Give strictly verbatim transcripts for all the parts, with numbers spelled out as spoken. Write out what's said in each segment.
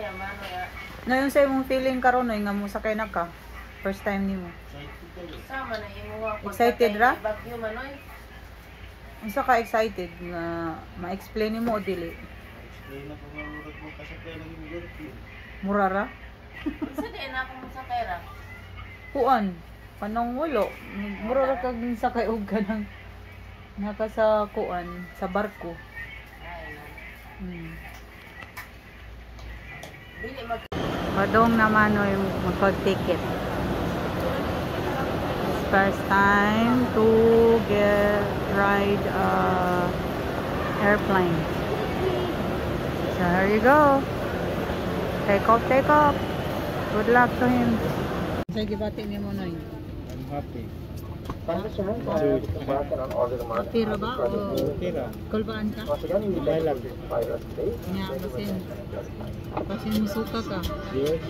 Na yun sa imong feeling karon no nga mo sakay na ka. First time nimo. Sama na imo. Excited ra? Bagyo manoy. Unsa ka excited nga ma-explain nimo o dili? Explain na ko nga murag mo kasakay ng girlfriend. Mura ra? Isa din ako masakay ra. Kuan, panong ulo. Mura ra kag sakay og kanang naka sa kuan sa barko. Ay, no. Hmm. Dili mag Padong naman o yung magpag-ticket. First time to get ride uh, airplane. So here you go. Take off, take off. Good luck to him. Sige, bati niyo mo na yun. I'm happy. Tira ba o Tira. kulbaan ka? May lang. Nga, basin. Basin musuka ka. Yes.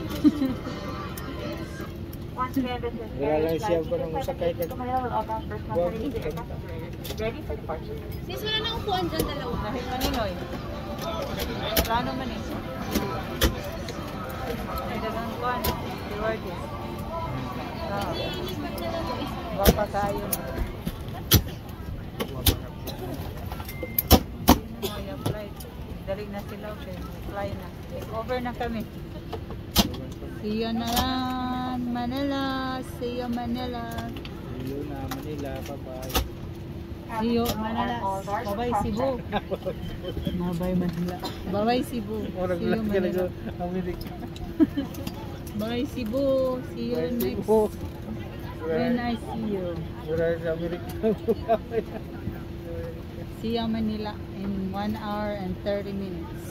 Wala lang siya pa nang sakay ka. Sis, wala na upuan dyan dalawa. Dahil maninoy. Plano man eh. Ay, dagang kuhan. Rewarded. Ah. Baka kayo na. May flight. Dali na sila. Okay. Fly na. Take over na kami. See you na lang, Manila. See you, Manila. See you na Manila. Bye-bye. See you, Manila. Bye-bye, Cebu. Bye-bye, Manila. Bye-bye, Cebu. See you, Manila. Amerika. Bye, Cebu. See you next. When I see you. Mura sa Amerika. See you, Manila in one hour and thirty minutes.